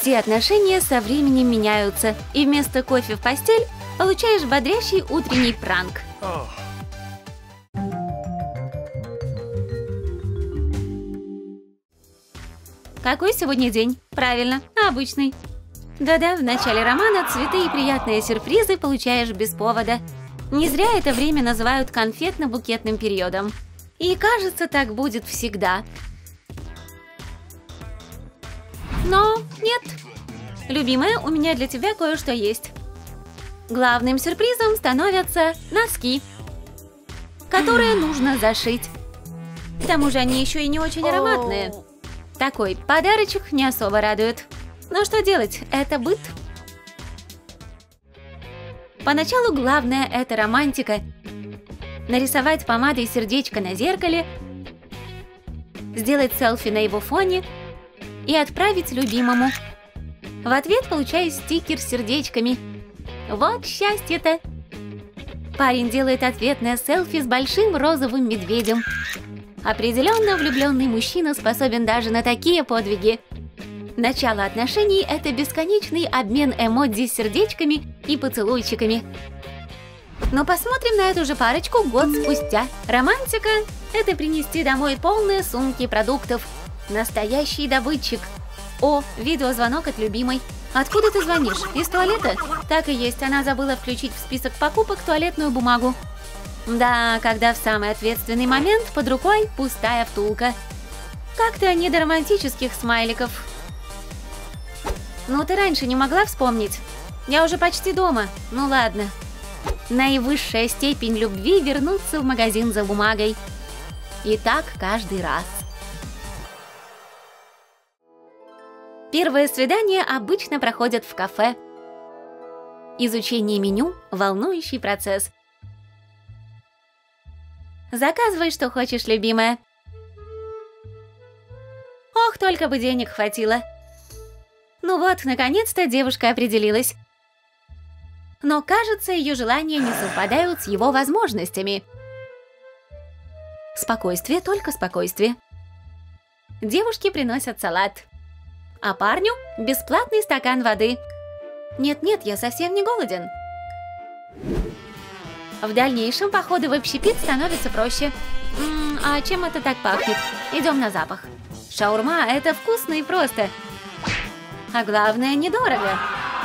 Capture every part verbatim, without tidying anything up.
Все отношения со временем меняются, и вместо кофе в постель получаешь бодрящий утренний пранк. Какой сегодня день? Правильно, обычный. Да-да, в начале романа цветы и приятные сюрпризы получаешь без повода. Не зря это время называют конфетно-букетным периодом. И кажется, так будет всегда. Но нет. Любимая, у меня для тебя кое-что есть. Главным сюрпризом становятся носки, которые нужно зашить. К тому же они еще и не очень ароматные. Такой подарочек не особо радует. Но что делать? Это быт. Поначалу главное — это романтика. Нарисовать помадой сердечко на зеркале, сделать селфи на его фоне и отправить любимому. В ответ получаю стикер с сердечками. Вот счастье-то! Парень делает ответное селфи с большим розовым медведем. Определенно влюбленный мужчина способен даже на такие подвиги. Начало отношений — это бесконечный обмен эмодзи с сердечками и поцелуйчиками. Но посмотрим на эту же парочку год спустя. Романтика — это принести домой полные сумки продуктов. Настоящий добытчик. О, видеозвонок от любимой. Откуда ты звонишь? Из туалета? Так и есть, она забыла включить в список покупок туалетную бумагу. Да, когда в самый ответственный момент под рукой пустая втулка. Как-то не до романтических смайликов. Ну ты раньше не могла вспомнить? Я уже почти дома. Ну ладно. Наивысшая степень любви — вернуться в магазин за бумагой. И так каждый раз. Первые свидания обычно проходят в кафе. Изучение меню – волнующий процесс. Заказывай, что хочешь, любимая. Ох, только бы денег хватило. Ну вот, наконец-то девушка определилась. Но, кажется, ее желания не совпадают с его возможностями. Спокойствие, только спокойствие. Девушке приносят салат. А парню бесплатный стакан воды. Нет-нет, я совсем не голоден. В дальнейшем походы в общепит становятся проще. М-м, а чем это так пахнет? Идем на запах. Шаурма — это вкусно и просто. А главное, недорого.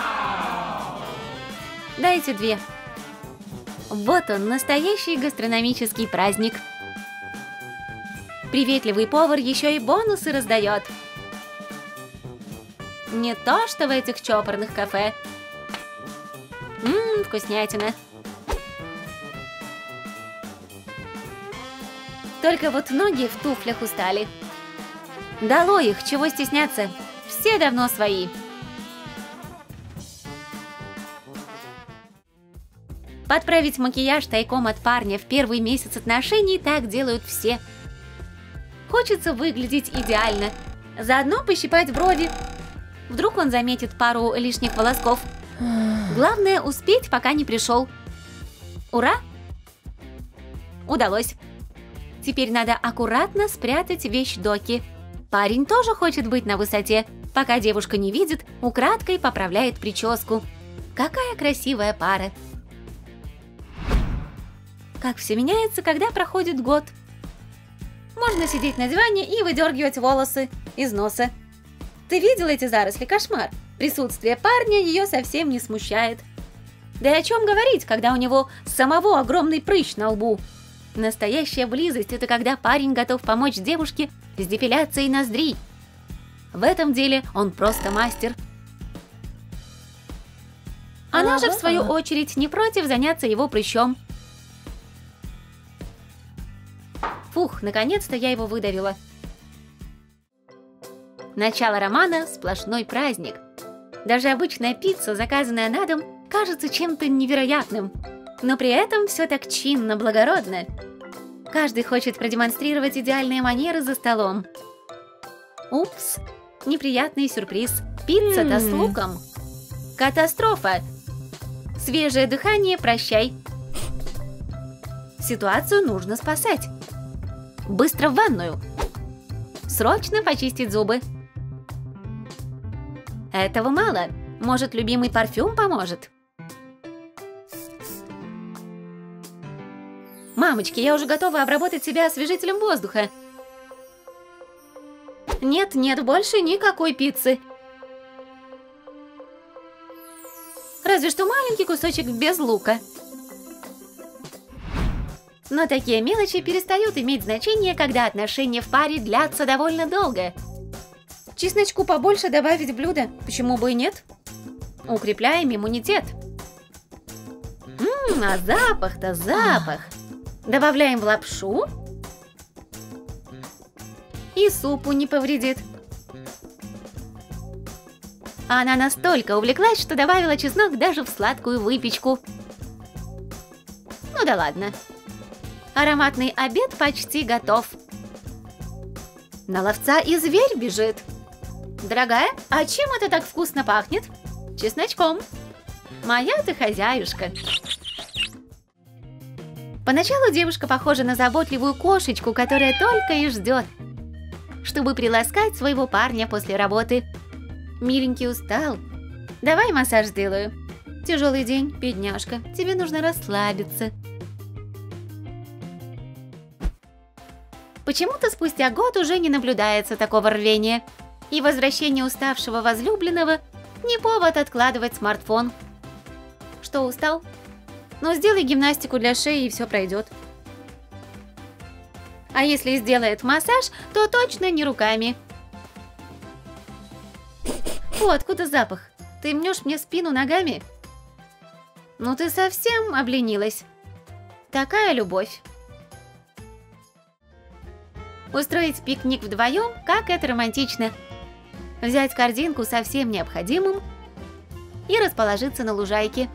Дайте две. Вот он, настоящий гастрономический праздник. Приветливый повар еще и бонусы раздает. Не то, что в этих чопорных кафе. Ммм, вкуснятина. Только вот ноги в туфлях устали. Дало их, чего стесняться. Все давно свои. Подправить макияж тайком от парня в первый месяц отношений — так делают все. Хочется выглядеть идеально. Заодно пощипать брови. Вдруг он заметит пару лишних волосков. Главное — успеть, пока не пришел. Ура! Удалось. Теперь надо аккуратно спрятать вещдоки. Парень тоже хочет быть на высоте. Пока девушка не видит, украдкой поправляет прическу. Какая красивая пара! Как все меняется, когда проходит год. Можно сидеть на диване и выдергивать волосы из носа. Ты видел эти заросли? Кошмар! Присутствие парня ее совсем не смущает. Да и о чем говорить, когда у него самого огромный прыщ на лбу? Настоящая близость — это когда парень готов помочь девушке с депиляцией ноздрей. В этом деле он просто мастер. Она же, в свою очередь, не против заняться его прыщом. Фух, наконец-то я его выдавила. Начало романа — сплошной праздник. Даже обычная пицца, заказанная на дом, кажется чем-то невероятным. Но при этом все так чинно, благородно. Каждый хочет продемонстрировать идеальные манеры за столом. Упс, неприятный сюрприз. Пицца-то с луком. Катастрофа. Свежее дыхание, прощай. Ситуацию нужно спасать. Быстро в ванную. Срочно почистить зубы. Этого мало. Может, любимый парфюм поможет? Мамочки, я уже готова обработать себя освежителем воздуха. Нет, нет, больше никакой пиццы. Разве что маленький кусочек без лука. Но такие мелочи перестают иметь значение, когда отношения в паре длятся довольно долго. Чесночку побольше добавить в блюдо, почему бы и нет? Укрепляем иммунитет. Ммм, а запах-то запах. Добавляем в лапшу. И супу не повредит. Она настолько увлеклась, что добавила чеснок даже в сладкую выпечку. Ну да ладно. Ароматный обед почти готов. На ловца и зверь бежит. Дорогая, а чем это так вкусно пахнет? Чесночком. Моя ты хозяюшка. Поначалу девушка похожа на заботливую кошечку, которая только и ждет, чтобы приласкать своего парня после работы. Миленький устал. Давай массаж сделаю. Тяжелый день, бедняжка. Тебе нужно расслабиться. Почему-то спустя год уже не наблюдается такого рвения. И возвращение уставшего возлюбленного не повод откладывать смартфон. Что, устал? Ну, сделай гимнастику для шеи, и все пройдет. А если сделает массаж, то точно не руками. О, откуда запах? Ты мнешь мне спину ногами? Ну ты совсем обленилась. Такая любовь. Устроить пикник вдвоем, как это романтично. Взять корзинку со всем необходимым и расположиться на лужайке.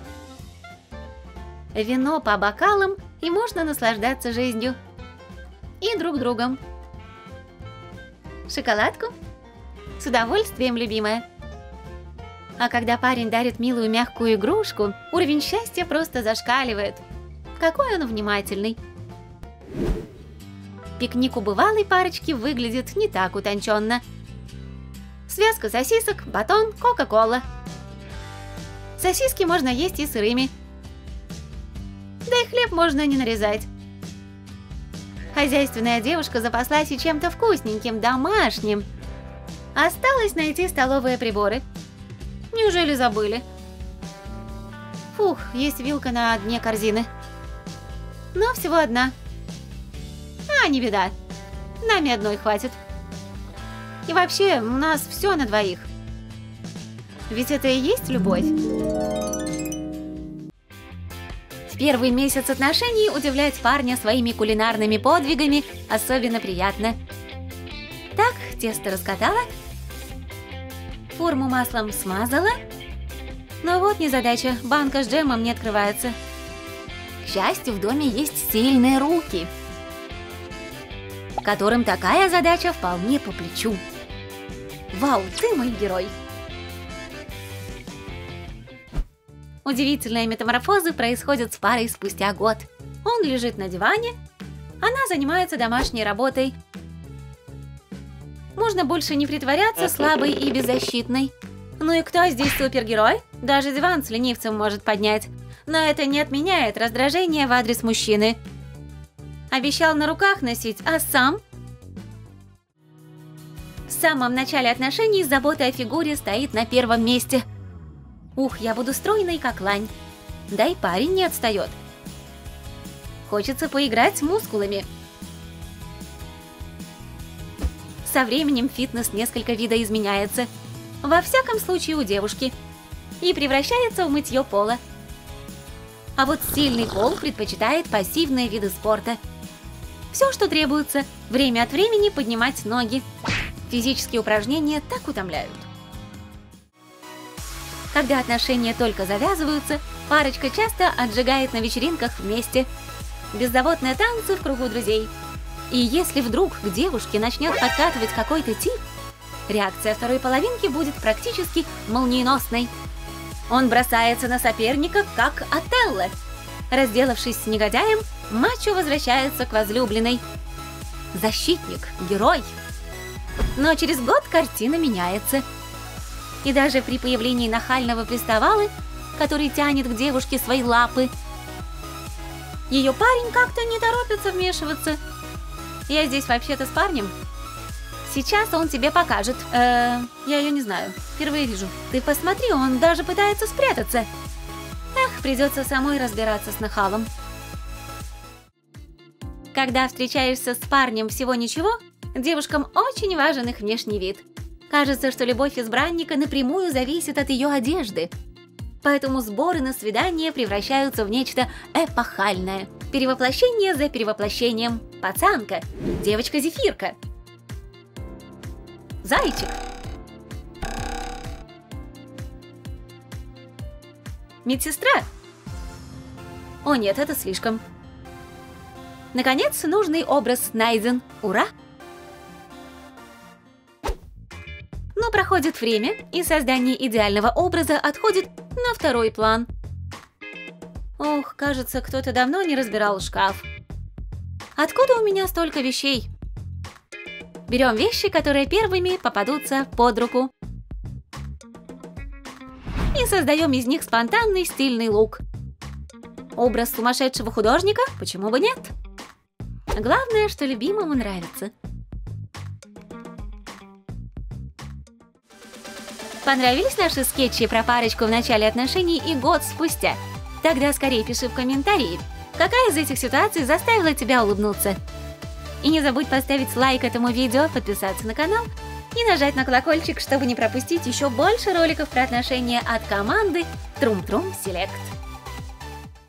Вино по бокалам, и можно наслаждаться жизнью. И друг другом. Шоколадку? С удовольствием, любимая. А когда парень дарит милую мягкую игрушку, уровень счастья просто зашкаливает. Какой он внимательный. Пикник у бывалой парочки выглядит не так утонченно. Связка сосисок, батон, кока-кола. Сосиски можно есть и сырыми. Да и хлеб можно не нарезать. Хозяйственная девушка запаслась и чем-то вкусненьким, домашним. Осталось найти столовые приборы. Неужели забыли? Фух, есть вилка на дне корзины. Но всего одна. А, не беда. Нами одной хватит. И вообще, у нас все на двоих. Ведь это и есть любовь. В первый месяц отношений удивлять парня своими кулинарными подвигами особенно приятно. Так, тесто раскатала. Форму маслом смазала. Но вот незадача, банка с джемом не открывается. К счастью, в доме есть сильные руки, которым такая задача вполне по плечу. Вау, ты мой герой! Удивительные метаморфозы происходят с парой спустя год. Он лежит на диване, она занимается домашней работой. Можно больше не притворяться слабой и беззащитной. Ну и кто здесь супергерой? Даже диван с ленивцем может поднять. Но это не отменяет раздражение в адрес мужчины. Обещал на руках носить, а сам? В самом начале отношений забота о фигуре стоит на первом месте. Ух, я буду стройной, как лань. Да и парень не отстает. Хочется поиграть с мускулами. Со временем фитнес несколько видоизменяется. Во всяком случае у девушки. И превращается в мытье пола. А вот сильный пол предпочитает пассивные виды спорта. Все, что требуется, время от времени поднимать ноги. Физические упражнения так утомляют. Когда отношения только завязываются, парочка часто отжигает на вечеринках вместе. Беззаботные танцы в кругу друзей. И если вдруг к девушке начнет подкатывать какой-то тип, реакция второй половинки будет практически молниеносной. Он бросается на соперника, как Отелло. Разделавшись с негодяем, мачо возвращается к возлюбленной. Защитник, герой. Но через год картина меняется. И даже при появлении нахального приставалы, который тянет к девушке свои лапы, ее парень как-то не торопится вмешиваться. Я здесь вообще-то с парнем. Сейчас он тебе покажет. Э, я ее не знаю. Впервые вижу. Ты посмотри, он даже пытается спрятаться. Эх, придется самой разбираться с нахалом. Когда встречаешься с парнем всего ничего, девушкам очень важен их внешний вид. Кажется, что любовь избранника напрямую зависит от ее одежды. Поэтому сборы на свидание превращаются в нечто эпохальное. Перевоплощение за перевоплощением. Пацанка. Девочка-зефирка. Зайчик. Медсестра. О нет, это слишком. Наконец, нужный образ найден. Ура! Но проходит время, и создание идеального образа отходит на второй план. Ох, кажется, кто-то давно не разбирал шкаф. Откуда у меня столько вещей? Берем вещи, которые первыми попадутся под руку. И создаем из них спонтанный стильный лук. Образ сумасшедшего художника? Почему бы нет? Главное, что любимому нравится. Понравились наши скетчи про парочку в начале отношений и год спустя? Тогда скорее пиши в комментарии, какая из этих ситуаций заставила тебя улыбнуться. И не забудь поставить лайк этому видео, подписаться на канал и нажать на колокольчик, чтобы не пропустить еще больше роликов про отношения от команды Трум Трум Селект.